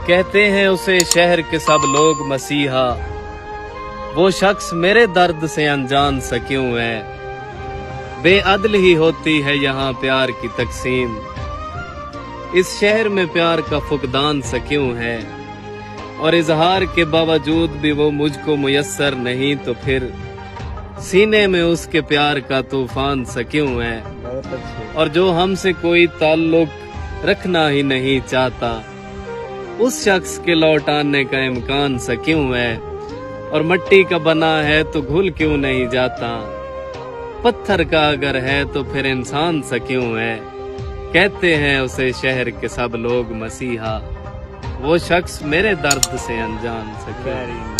कहते हैं उसे शहर के सब लोग मसीहा, वो शख्स मेरे दर्द से अनजान सा क्यों है। बेअदल ही होती है यहाँ प्यार की तकसीम, इस शहर में प्यार का फुकदान सा क्यों है। और इजहार के बावजूद भी वो मुझको मुयस्सर नहीं, तो फिर सीने में उसके प्यार का तूफान सा क्यों है। और जो हमसे कोई ताल्लुक रखना ही नहीं चाहता, उस शख्स के लौट आने का इम्कान सा क्यों है। और मट्टी का बना है तो घुल क्यों नहीं जाता, पत्थर का अगर है तो फिर इंसान सा क्यों है। कहते हैं उसे शहर के सब लोग मसीहा, वो शख्स मेरे दर्द से अनजान सा क्यों है।